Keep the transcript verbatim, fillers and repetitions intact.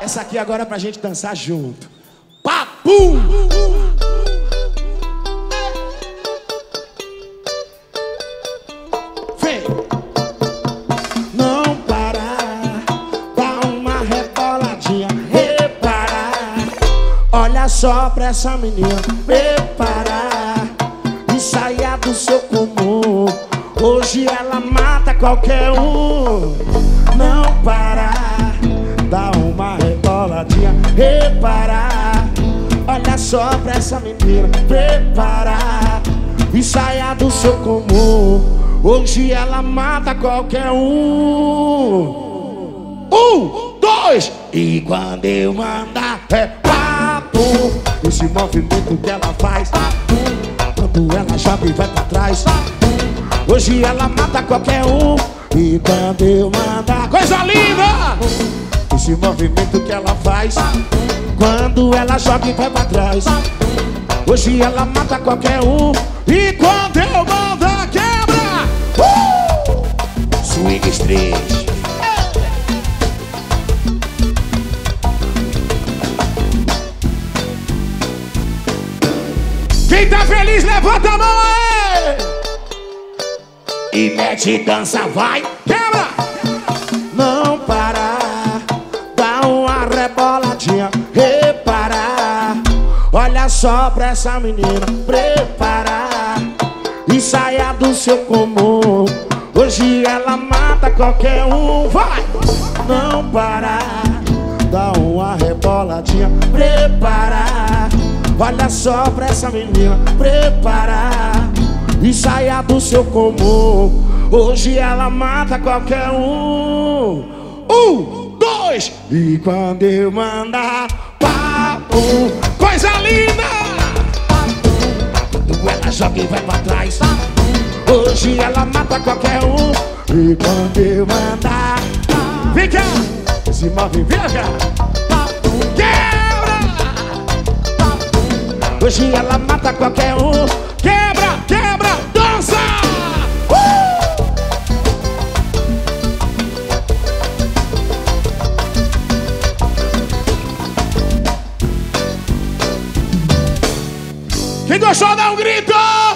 Essa aqui agora é pra gente dançar junto. Papum! Vem! Não parar, dá uma reboladinha, reparar. Olha só pra essa menina, preparar e saia do seu comum. Hoje ela mata qualquer um. Não parar, dá uma reboladinha, reparar. Olha só pra essa menina, preparar e saia do seu comum. Hoje ela mata qualquer um. Um, dois, e quando eu mandar é papo. Esse movimento que ela faz, quando ela joga e vai pra trás. Hoje ela mata qualquer um. E quando eu mandar, coisa linda! Esse movimento que ela faz, quando ela joga e vai pra trás. Hoje ela mata qualquer um. E quando eu mandar, quebra! Uh! Swing Street. Quem tá feliz, levanta a mão aí! E mete dança, vai, quebra! Não parar, dá uma reboladinha, reparar. Olha só pra essa menina, preparar e saia do seu comum. Hoje ela mata qualquer um, vai! Não parar, dá uma reboladinha, preparar. Olha só pra essa menina, preparar e saia do seu comum. Hoje ela mata qualquer um. Um, dois, e quando eu mandar papo, coisa linda! Quando ela joga e vai pra trás. Hoje ela mata qualquer um. E quando eu mandar, vem cá, se move, vem cá, quebra! Hoje ela mata qualquer um. Quebra, quebra, dança! Uh! Quem gostou, dá um grito!